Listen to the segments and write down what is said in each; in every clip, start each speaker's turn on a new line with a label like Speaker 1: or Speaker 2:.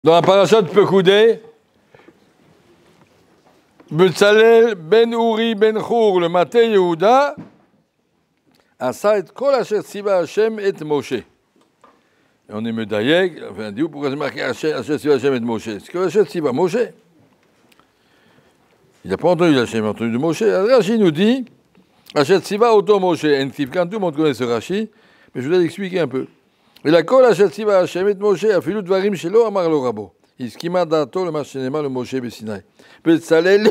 Speaker 1: Dans la paracha de Pekoudé, Betzalel ben Uri ben Chour, le maté Yehuda, asa et kol asher tziva Hashem et Moshe. Et on est medayek, enfin, dit pourquoi c'est marqué asher tziva Hashem et Moshe? C'est que asher tziva Moshe. Il n'a pas entendu Hashem, il a entendu de Moshe. Rashi nous dit, asher tziva auto Moshe. Quand tout le monde connaît ce Rashi, mais je vais l'expliquer un peu. ולכל אשר ציווה השם את משה, אפילו דברים שלא אמר לו רבו. הסכימה דעתו למה שנאמר למשה בסיני. בצלאל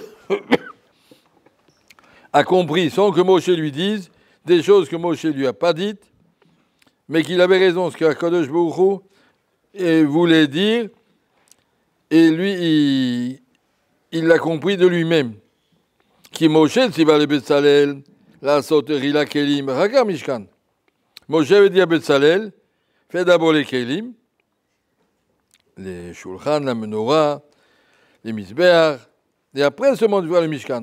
Speaker 1: a compris, sans que Moshe lui dise, des choses que Moshe lui a pas dites, mais qu'il avait raison, ce qu'Akadosh Baruch Hu voulait dire, et lui, il l'a compris de lui-même. Qui Moshe tziva le Betzalel, la soterie la kelim, raga mishkan. Moshe veut dire à Betzalel, fais d'abord les kelim, les shulchan, la menorah, les mizbeach, et après seulement tu vois le mishkan.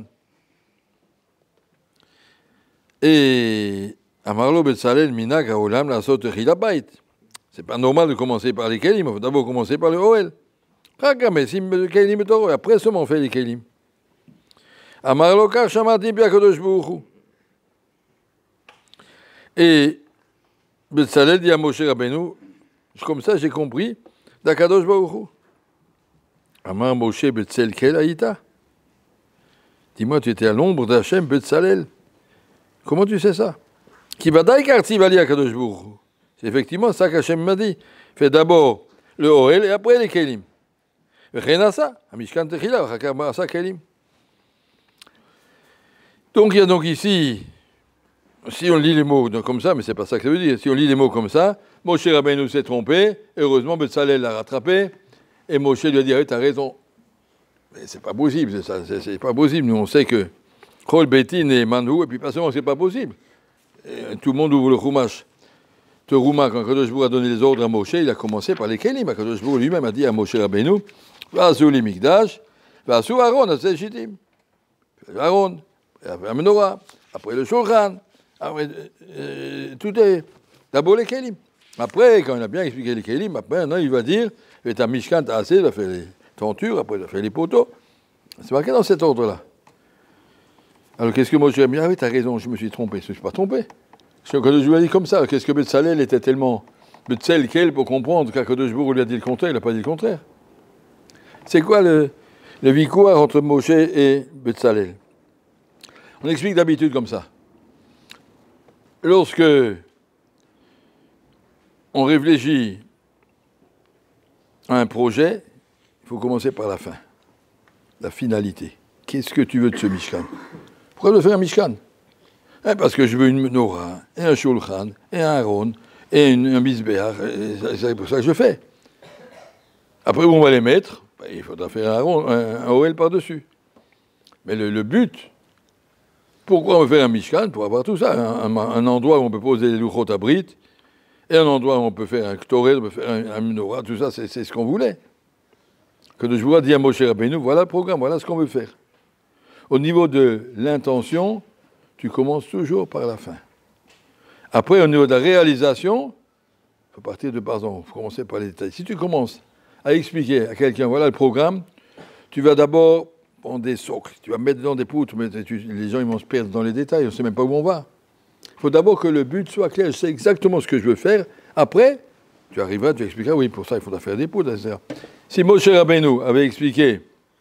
Speaker 1: Et Amarlo Betzalel minag haolam la soterie la bait. C'est pas normal de commencer par les kelim, il faut d'abord commencer par le Ohel. Mais si le kelim est heureux, après seulement on fait les kelim. Amarlo kar shamati bi HaKadosh Baruch Hu. Et Betzalel dit à Moshe Rabbeinu, comme ça j'ai compris, d'Akadosh Baruch Hu. Amar Moshe Betzalel kel haïta. Dis-moi, tu étais à l'ombre d'Hachem Betzalel. Comment tu sais ça? Ki vadaï karti vali Akadosh Baruch Hu. C'est effectivement ça qu'Hachem m'a dit. Fais d'abord le Ohel et après les kelim. V'chenasa, amishkan techila, v'chakar sa kelim. Donc il y a donc ici, si on lit les mots comme ça, mais c'est pas ça que ça veut dire, si on lit les mots comme ça, Moshe Rabbeinu s'est trompé, heureusement Betzalel l'a rattrapé, et Moshe lui a dit, t'as raison. Mais c'est pas possible, c'est pas possible. Nous on sait que Chol Betin et Manhou, et puis pas seulement c'est pas possible. Et tout le monde ouvre le Chumash. Terouma, quand Kadosh Baruch Hu a donné les ordres à Moshe, il a commencé par les Kelim. Kadosh Baruch Hu lui-même a dit à Moshe Rabbeinu, V'asu li mikdash, v'asu Aaron, à Shitim. Aaron, après la menorah, après le shulchan. Après, tout est d'abord les kelim. Après, quand il a bien expliqué les kelim, après, maintenant, il va dire, et ta mishkan, t'as assez, il va faire les tentures, après, il va faire les poteaux. C'est marqué dans cet ordre-là. Alors, qu'est-ce que moi je dis? Ah oui, t'as raison, je me suis trompé. Je ne suis pas trompé. Quand je lui ai dit comme ça, qu'est-ce que Betzalel était tellement Betzel quel pour comprendre qu'Akadosh Baruch Hu lui a dit le contraire, il n'a pas dit le contraire. C'est quoi le victoire entre Moshe et Betzalel? On explique d'habitude comme ça. Lorsque on réfléchit à un projet, il faut commencer par la fin, la finalité. Qu'est-ce que tu veux de ce Mishkan? Pourquoi je veux faire un Mishkan? Parce que je veux une menorah, et un shulchan, et un Aaron, et un mizbeach, c'est pour ça que je fais. Après, où on va les mettre? Il faudra faire un Ohel par-dessus. Mais le but, pourquoi on veut faire un Mishkan? Pour avoir tout ça, un endroit où on peut poser les Luchot Abrit, et un endroit où on peut faire un Ktoret, on peut faire un menorah, tout ça, c'est ce qu'on voulait. Que je vous dis à Moshe Rabbeinu, voilà le programme, voilà ce qu'on veut faire. Au niveau de l'intention, tu commences toujours par la fin. Après, au niveau de la réalisation, il faut partir de par exemple, il faut commencer par les détails. Si tu commences à expliquer à quelqu'un, voilà le programme, tu vas d'abord prendre des socles, tu vas mettre dans des poutres, mais les gens ils vont se perdre dans les détails, on ne sait même pas où on va. Il faut d'abord que le but soit clair, je sais exactement ce que je veux faire. Après, tu arriveras, tu expliqueras, oui, pour ça il faudra faire des poutres, etc. Si Moshe Rabbeinu avait expliqué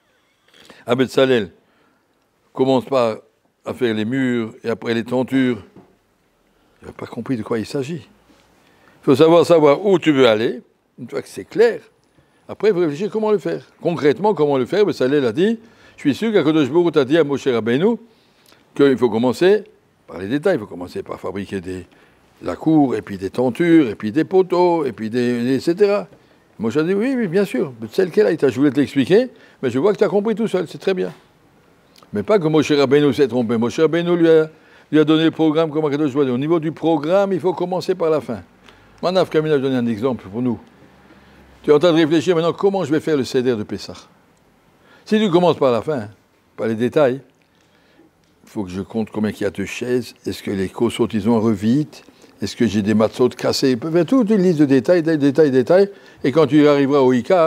Speaker 1: à Betzalel, commence par à faire les murs et après les tentures, il n'a pas compris de quoi il s'agit. Il faut savoir où tu veux aller, une fois que c'est clair. Après, il faut réfléchir comment le faire. Concrètement, comment le faire? Betzalel a dit, je suis sûr qu'Akadosh Baruch Hu t'a dit à Moshe Rabbeinu qu'il faut commencer par les détails, il faut commencer par fabriquer la cour, et puis des tentures, et puis des poteaux, et puis etc. Moshe a dit, oui, bien sûr, Betzalel quel âge? Je voulais te l'expliquer, mais je vois que tu as compris tout seul, c'est très bien. Mais pas que Moshe Rabbeinu s'est trompé. Moshe Rabbeinu lui a donné le programme comme Akadosh Baruch Hu. Au niveau du programme, il faut commencer par la fin. Manaf Kamil a donné un exemple pour nous. Tu es en train de réfléchir maintenant comment je vais faire le Seder de Pessah. Si tu commences par la fin, par les détails, il faut que je compte combien il y a de chaises, est-ce que les kosot ils ont revite, est-ce que j'ai des matzot cassés, il peut faire toute une liste de détails, et quand tu arriveras au Ikar,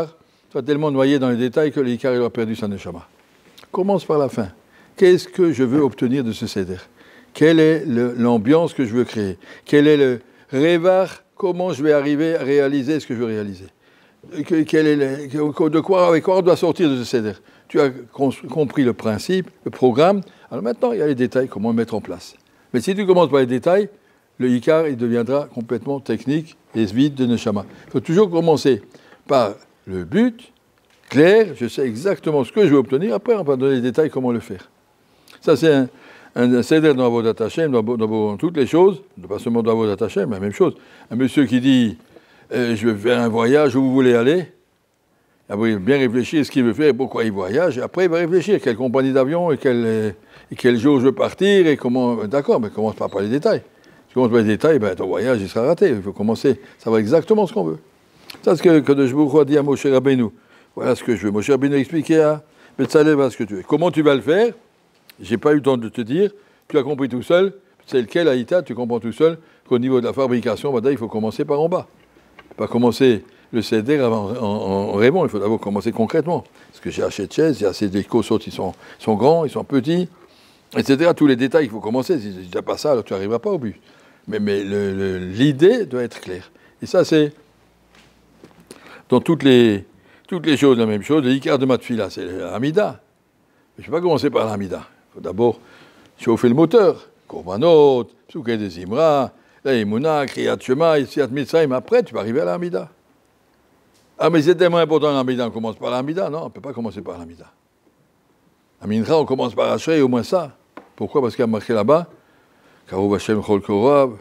Speaker 1: tu as tellement noyé dans les détails que l'Ikar il a perdu sa neshama. Commence par la fin. Qu'est-ce que je veux obtenir de ce Seder? Quelle est l'ambiance que je veux créer? Quel est le révar? Comment je vais arriver à réaliser ce que je veux réaliser? Avec quoi on doit sortir de ce Seder? Tu as compris le principe, le programme. Alors maintenant, il y a les détails, comment le mettre en place. Mais si tu commences par les détails, le Ikar, il deviendra complètement technique et vide de Neshama. Il faut toujours commencer par le but, clair, je sais exactement ce que je veux obtenir, après on va donner les détails, comment le faire. Ça, c'est un Seder dans Avodat Hashem, dans toutes les choses, pas seulement dans Avodat Hashem, mais la même chose. Un monsieur qui dit je vais faire un voyage, où vous voulez aller? Il va bien réfléchir à ce qu'il veut faire, pourquoi il voyage, et après il va réfléchir quelle compagnie d'avion et quel jour je veux partir, et comment. D'accord, mais commence pas par les détails. Si tu commences par les détails, ton voyage il sera raté. Il faut commencer, savoir exactement ce qu'on veut. Ça, c'est ce que je vous dis à Moshe Rabbeinu. Voilà ce que je veux. Moshe Rabbeinu a expliqué à Betzalel, voilà ce que tu veux. Comment tu vas le faire? J'ai pas eu le temps de te dire. Tu as compris tout seul. C'est lequel, Aïta, tu comprends tout seul qu'au niveau de la fabrication, il faut commencer par en bas. Pas commencer le Seder en rêvant, il faut d'abord commencer concrètement. Parce que j'ai acheté de chaises, il y a ces décos, ils sont grands, ils sont petits, etc. Tous les détails, il faut commencer. Si tu n'as pas ça, alors tu n'arriveras pas au but. Mais l'idée doit être claire. Et ça, c'est dans toutes les choses la même chose. Le Ikar de Matfila, c'est l'Amida. Je ne vais pas commencer par l'Amida. Il faut d'abord chauffer le moteur. Korbanot, Psuké des Zimra, la Emouna, Kriyat Shema, Yetziat Mitzrayim. Après, tu vas arriver à l'Amida. Ah, mais c'est tellement important l'Amida, on commence par l'Amida. Non, on ne peut pas commencer par l'Amida. À Mincha, on commence par Ashrei, au moins ça. Pourquoi? Parce qu'il y a marqué là-bas, Karov Hashem Chol Korav,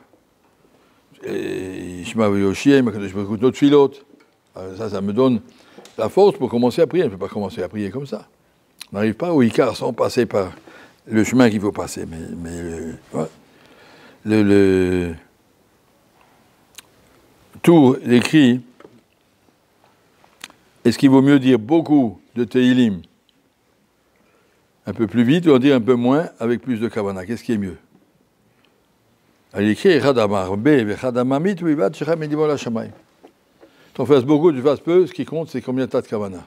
Speaker 1: Ishma Yoshiem, notre filote. Ça me donne la force pour commencer à prier. On ne peut pas commencer à prier comme ça. On n'arrive pas au Ikar sans passer par le chemin qu'il faut passer. Mais tout écrit. Est-ce qu'il vaut mieux dire beaucoup de Teilim un peu plus vite ou en dire un peu moins avec plus de Kavana? Qu'est-ce qui est mieux? Il écrit T'en fasses beaucoup, tu fasses peu, ce qui compte, c'est combien tu as de Kavana.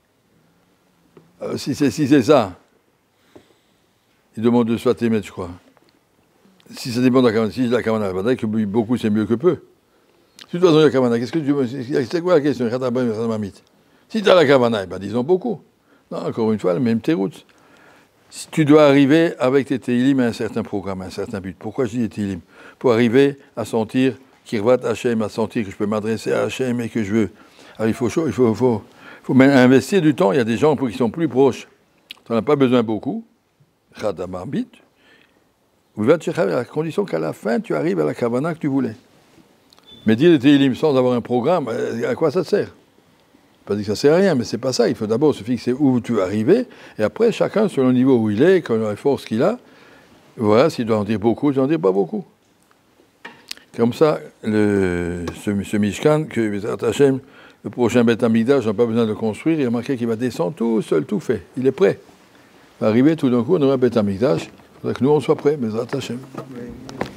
Speaker 1: Si c'est ça, il demande de Svatémet, je crois. Si ça dépend de la Kavana, si c'est la Kavana, que beaucoup c'est mieux que peu. Si de toute façon il y a Kavana, qu'est-ce que tu veux? C'est quoi la question? Si tu as la Kavana, disons beaucoup. Non, encore une fois, le même Teroutz. Si tu dois arriver avec tes Teilim à un certain programme, à un certain but. Pourquoi je dis les Teilim? Pour arriver à sentir Kirvat Hashem, à sentir que je peux m'adresser à Hashem et que je veux. Alors il faut investir du temps. Il y a des gens qui sont plus proches. Tu n'en as pas besoin beaucoup. Chadamarbit. À la condition qu'à la fin, tu arrives à la Kavana que tu voulais. Mais dire les Teilim sans avoir un programme, à quoi ça sert? Pas dire que ça ne sert à rien, mais c'est pas ça. Il faut d'abord se fixer où tu veux arriver, et après, chacun, selon le niveau où il est, selon la force qu'il a, voilà, s'il doit en dire beaucoup, il doit en dire pas beaucoup. Comme ça, ce Mishkan, que Bezrat Hashem, le prochain Beth Amikdash, on n'a pas besoin de le construire, il a marqué qu'il va descendre tout seul, tout fait. Il est prêt. Il va arriver tout d'un coup, on aura un Beth Amikdash. Il faudra que nous, on soit prêts, Bezrat Hashem.